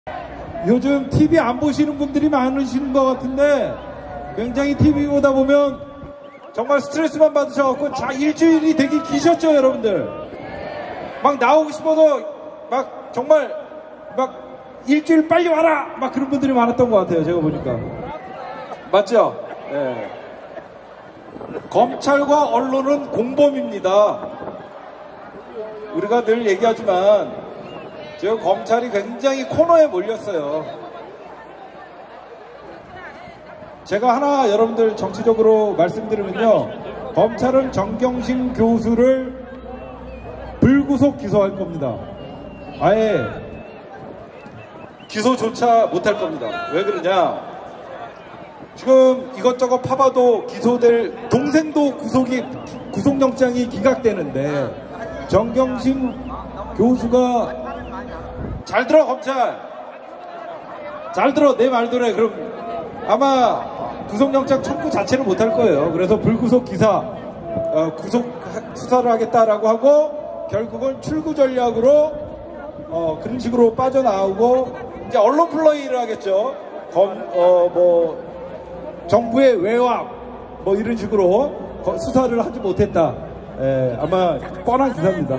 요즘 TV 안 보시는 분들이 많으신 것 같은데 굉장히 TV 보다 보면 정말 스트레스만 받으셔갖고 자 일주일이 되게 기셨죠 여러분들. 막 나오고 싶어서 막 정말 막 일주일 빨리 와라 막 그런 분들이 많았던 것 같아요. 제가 보니까 맞죠? 네. 검찰과 언론은 공범입니다. 우리가 늘 얘기하지만 지금 검찰이 굉장히 코너에 몰렸어요. 제가 하나 여러분들 정치적으로 말씀드리면요, 검찰은 정경심 교수를 불구속 기소할 겁니다. 아예 기소조차 못할 겁니다. 왜 그러냐, 지금 이것저것 파봐도 기소될 동생도 구속영장이 기각되는데 정경심 교수가 잘 들어, 검찰 잘 들어, 내 말들에 그럼 아마 구속영장 청구 자체를 못할 거예요. 그래서 불구속 구속 수사를 하겠다라고 하고 결국은 출구 전략으로 그런 식으로 빠져나오고 이제 언론 플레이를 하겠죠. 정부의 외압 뭐 이런 식으로 수사를 하지 못했다. 아마 뻔한 기사입니다.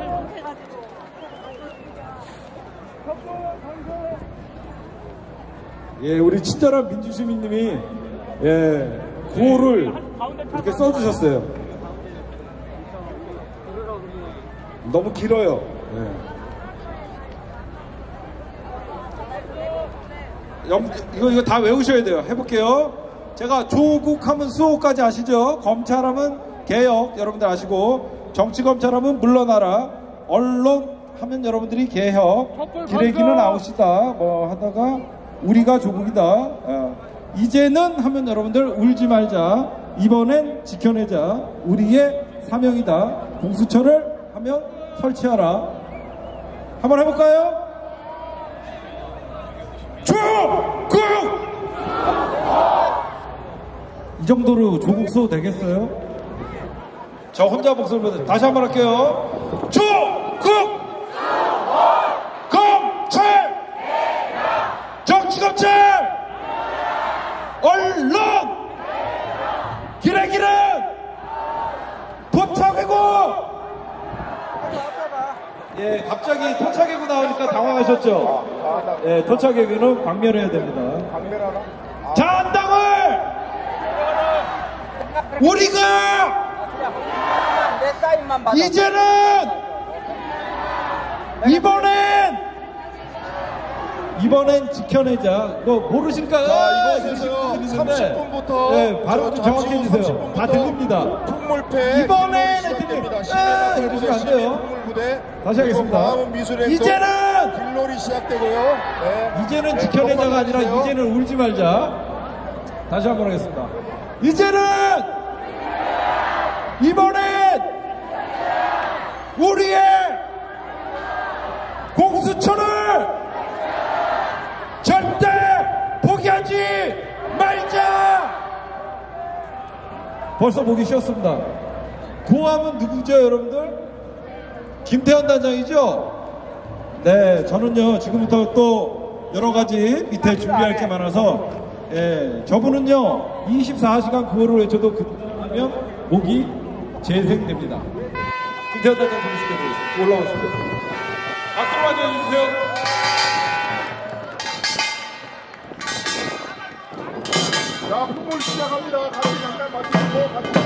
예, 우리 친절한 민주시민님이 구호를 이렇게 써주셨어요. 너무 길어요. 이거 다 외우셔야 돼요. 해볼게요. 제가 조국하면 수호까지 아시죠? 검찰하면 개혁 여러분들 아시고, 정치검찰하면 물러나라, 언론 하면 여러분들이 개혁, 기레기는 아웃이다 뭐 하다가 우리가 조국이다, 이제는 하면 여러분들 울지 말자, 이번엔 지켜내자, 우리의 사명이다, 공수처를 하면 설치하라. 한번 해볼까요? 조국! 이 정도로 조국 수호 되겠어요? 저 혼자 목소리로 다시 한번 할게요. 조국! 검찰! 정치검찰! 언론! 기레기는 토착외고! 예, 갑자기 토착외고 나오니까 당황하셨죠? 예, 토착외고는 광면해야 됩니다. 자한당을 우리가 이제는 이번엔 지켜내자. 너 모르실까? 자, 이곳에서 30분부터 네, 발음 좀 정확히 해주세요. 다 들립니다. 풍물패 이번엔 했더니 이러시면 안 돼요. 다시 하겠습니다. 이제는 길놀이 시작되고요. 이제는 지켜내자가 아니라 이제는 울지 말자. 다시 한번 하겠습니다. 이번엔 우리의 공수처를 절대 포기하지 말자. 벌써 보기 쉬웠습니다. 고함은 누구죠 여러분들? 김태현 단장이죠? 네, 저는요 지금부터 또 여러가지 밑에 준비할 게 많아서, 저분은요 24시간 구호를 외쳐도 그러면 목이 재생됩니다. 김태현 단장 부르시게 올라오십시오. 박수로 맞이해주세요. 자, 풍물 시작합니다. 같이 잠깐 맞추시고 같이